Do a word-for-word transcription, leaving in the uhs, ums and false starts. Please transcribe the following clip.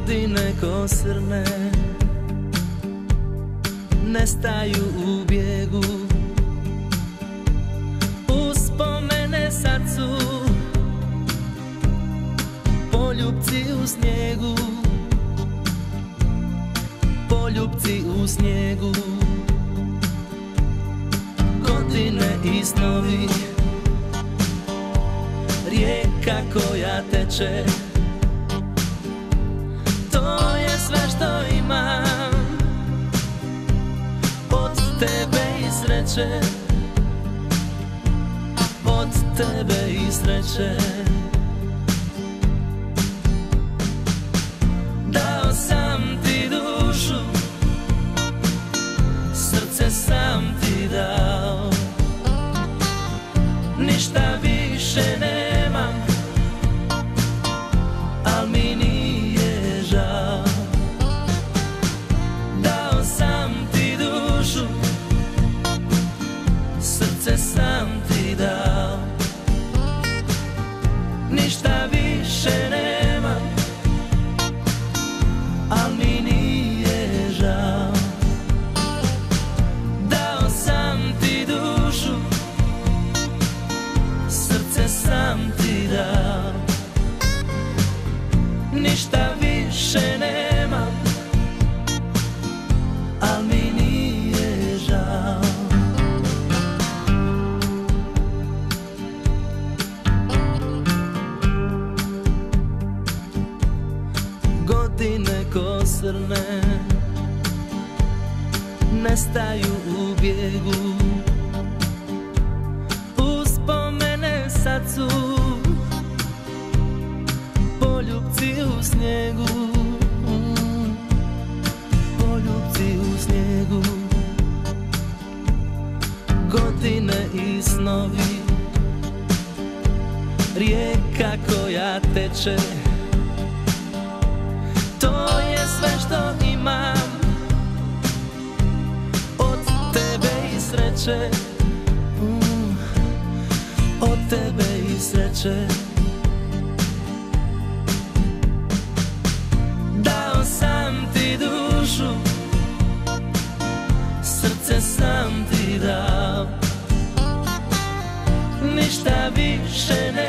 Godine ko srne nestaju u bijegu, uspomene sad su poljupci u snijegu, poljupci u snijegu. Godine i snovi, rijeka koja teče, to je sve što imam od tebe i sreće, od tebe i sreće. Dao sam ti dušu, srce sam ti dao, ništa više nemam, al mi nije žao. Dao sam ti dušu, srce sam ti dao, ništa više nemam, al mi nije žao. Dao sam ti dušu, srce sam ti dao, ništa više nemam, al mi nije žao. Godine ko srne nestaju u bijegu, uspomene sad su poljupci u snijegu, poljupci u snijegu. Godine i snovi, rijeka koja teče, to je sve što imam od tebe i sreće, od tebe i sreće. Dao sam ti dušu, srce sam ti dao, ništa više ne